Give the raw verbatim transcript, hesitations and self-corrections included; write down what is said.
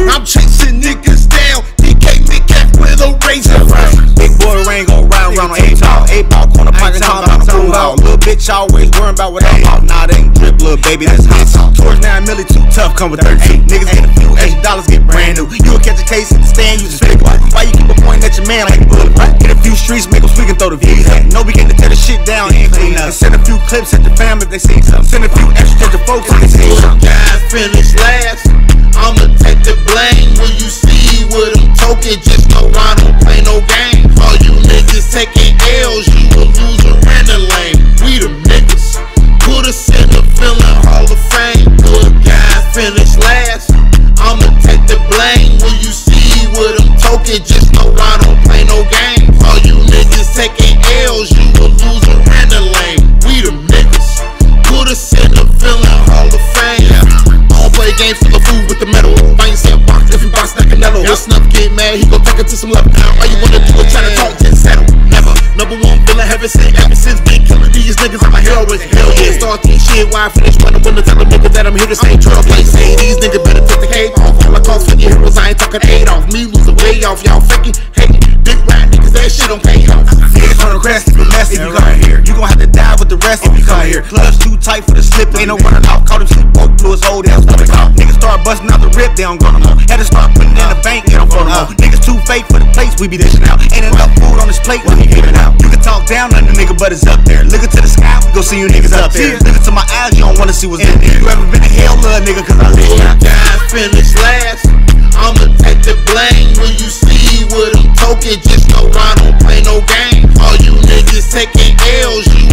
I'm chasing niggas down. D K Metcalf with a razor. Big boy rain gon' ride around on eight ball. Eight ball corner pocket talking about the food hall. Little bitch always worrying about what I'm about. Nah, they ain't drip, little baby, that's hot. Towards nine milli too tough, come with thirteen. Niggas get a few extra dollars, get brand new. You'll catch a case in the stand, you just fake it. Why you keep a pointing at your man like a bullet? Get a few streets, make them sweet and throw the views at. No, we can tear the shit down and clean up. And send a few clips at the fam if they see something. Send a few extras to folks if they see something. Guys finish last. I'ma take the blame when you see what I'm talking. Just know I don't play no game. All you niggas taking L's, you a loser and a lame. We the niggas. Put us in the feeling Hall of Fame. Good guys finish last. I'ma take the blame when you see what I'm talking. Just know I don't play no game. All you niggas taking L's, you a loser and a lame. We the niggas. Put us in the feeling Hall of Fame. I don't play games, full of food with the metal. I ain't say a box, if you box like Canelo. If Snuff get mad, he gon' take it to some level. All you wanna do is try to talk, then settle. Never. Number one villain, heaven sent. Ever since been killing these niggas, I'm a hero with hell yeah. Start team shit, why I finish running when I tell them niggas that I'm here to stay trailblazer. Hey, these niggas better take the cape off. All I call for your heroes, I ain't talking eight off. Me losing way off, y'all faking, hating. Big rap niggas, that shit don't pay off. Niggas on the crest, if you mess, if you come here. You gon' have to die with the rest if you come here. Clutch too tight for the slip, ain't no running off. Caught him sleep, broke through his whole damn stomach off. Niggas start busting out the rip, they don't go no more. Had to start putting it in the bank, they don't go no more. Niggas too fake for the plates, we be dishing out. Ain't enough food on this plate, when he giving out. You can talk down on the nigga, but it's up there. Look to the sky, we gon' see you niggas up there. Look into my eyes, you don't wanna see what's in there. You ever been to hell, little nigga, cause I live now. Guys finish last. I'ma take the blame when you see what I'm talking. Just know I don't play no game. All you niggas taking L's, you